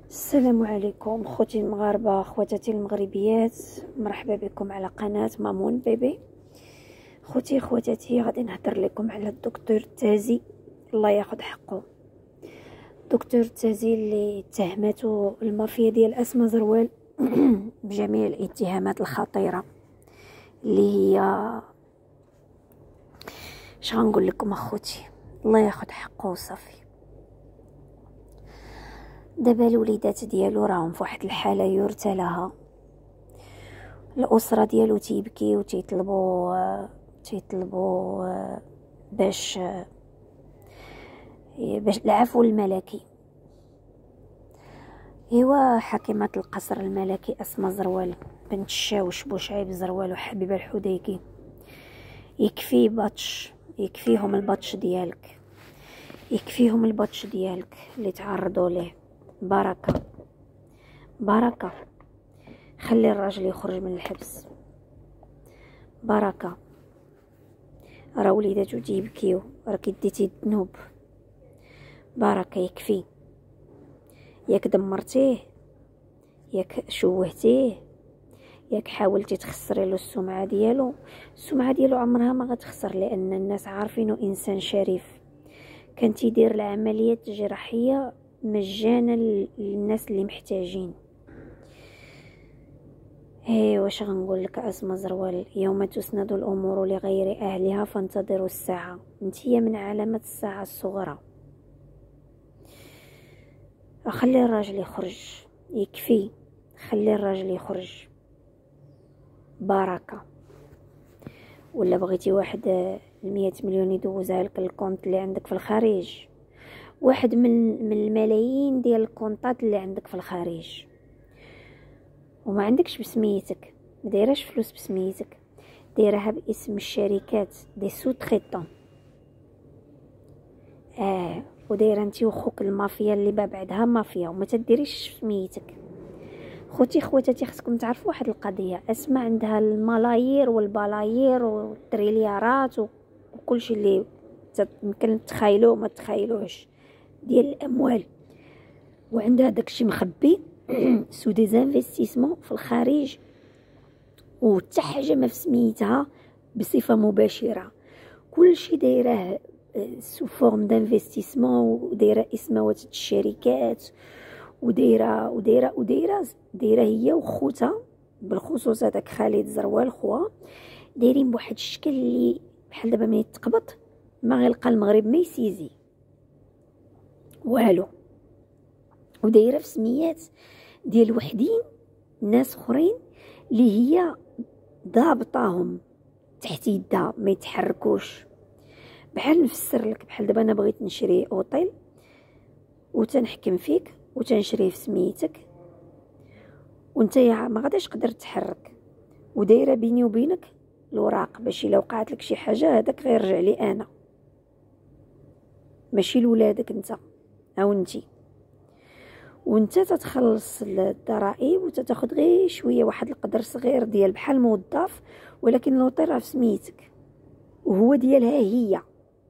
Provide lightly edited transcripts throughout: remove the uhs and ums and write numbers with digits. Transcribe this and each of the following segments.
السلام عليكم خوتي المغاربه، خواتاتي المغربيات، مرحبا بكم على قناه مامون بيبي. خواتاتي غادي نهضر لكم على الدكتور تازي، الله ياخذ حقه. دكتور تازي اللي اتهمته المافيا ديال اسماء زروال بجميع الاتهامات الخطيره اللي هي غنقول لكم اخوتي، الله ياخذ حقه وصافي. دابا الوليدات ديالو راهم في واحد الحاله يرثى لها، الاسره ديالو تيبكي وتيطلبوا باش العفو الملكي. ايوا حاكمه القصر الملكي اسماء زروال بنت الشاوش بوشعيب زروال وحبيبه الحديقي، يكفيهم البطش ديالك اللي تعرضوا ليه. بركه خلي الراجل يخرج من الحبس. بركه راه وليداتو تيبكيو، راكي ديتي الذنوب. بركه يكفي، ياك دمرتيه، ياك شوهتيه، ياك حاولتي تخسري له السمعه ديالو عمرها ما غتخسر، لان الناس عارفينه انسان شريف. كان تيدير العمليات الجراحيه مجانا للناس اللي محتاجين. واش غنقول لك اسماء زروال، يوم تسند الامور لغير اهلها فانتظروا الساعه، انتيا من علامات الساعه الصغرى. خلي الراجل يخرج، يكفي، خلي الراجل يخرج. بركه ولا بغيتي واحد 100 مليون يدوزها لك الكونت اللي عندك في الخارج، واحد من الملايين ديال الكونطات اللي عندك في الخارج، وما عندكش بسميتك، ما دايراش فلوس بسميتك، دايرها باسم الشركات دي سو تريتون. ودايره انت وخوك المافيا اللي بعدها مافيا وما تديريش سميتك. خواتاتي خصكم تعرفوا واحد القضيه، اسماء عندها الملايير والبلايير والتريليارات وكل شيء اللي يمكن تخيلوه ما تخيلوش ديال الاموال، وعندها داكشي مخبي سو دي انفستيسمون في الخارج، وحتى حاجه ما في سميتها بصفه مباشره، كلشي دايره سو فورم دانفستيسمون، ودايره اسموات الشركات، ودايره هي وخوتها، بالخصوص هذاك خالد زروال خوا، دايرين بواحد الشكل اللي بحال دابا ملي تقبض ما غيلقى المغرب ما يسيزي والو، ودايره في سميات ديال وحدين ناس اخرين اللي هي ضابطاهم تحت يدها ما يتحركوش. بحال نفسر لك، بحال دابا انا بغيت نشري اوطيل وتنحكم فيك وتنشريه في سميتك، وانت ما غاديش تقدر تحرك، ودايره بيني وبينك الوراق باش الا وقعت لك شي حاجه هذاك غيرجع لي انا، ماشي لولادك انت او انتي. وانت تتخلص الضرائب وتتاخذ غير شويه، واحد القدر صغير ديال بحال موظف، ولكن لوطير راه في سميتك وهو ديالها هي.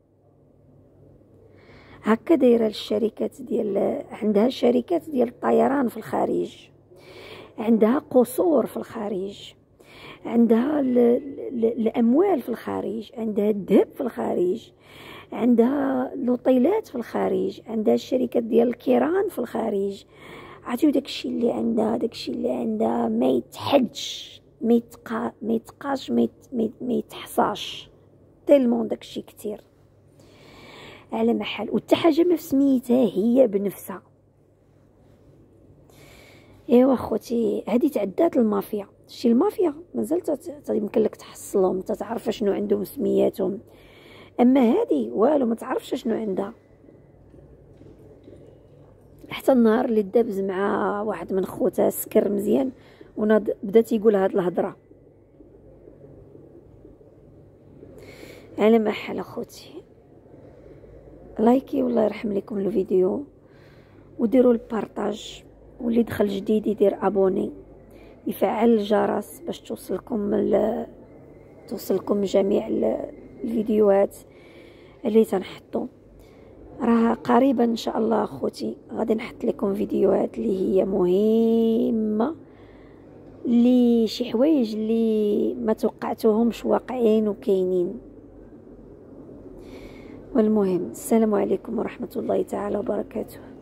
هكا دايره الشركات ديال، عندها شركات ديال الطيران في الخارج، عندها قصور في الخارج، عندها الاموال في الخارج، عندها الذهب في الخارج، عندها لوطيلات في الخارج، عندها الشركات ديال الكيران في الخارج. عرفتوا داكشي اللي عندها ما يتحدش، ما يتقاش، ما يتحصاش، تيلمون داكشي كتير على محل، وحتى حاجه ما في سميتها هي بنفسها. ايوا خوتي، هذه تعدات المافيا. شي المافيا مازال يمكن لك تحصلهم، تعرف شنو عندهم سمياتهم، اما هذه والو ما تعرفش شنو عندها. حتى النهار اللي دابز مع واحد من خوتها سكر مزيان وناض بدا تيقول هاد الهضره على محل. اخوتي لايكي والله يرحم لكم الفيديو، وديروا البارطاج، واللي دخل جديد يدير ابوني، يفعل الجرس باش توصلكم جميع الفيديوهات اللي تنحطو. راه قريبا ان شاء الله اخوتي غادي نحط لكم فيديوهات اللي هي مهمه، اللي شي حوايج اللي ما توقعتوهمش واقعين وكاينين. والمهم السلام عليكم ورحمه الله تعالى وبركاته.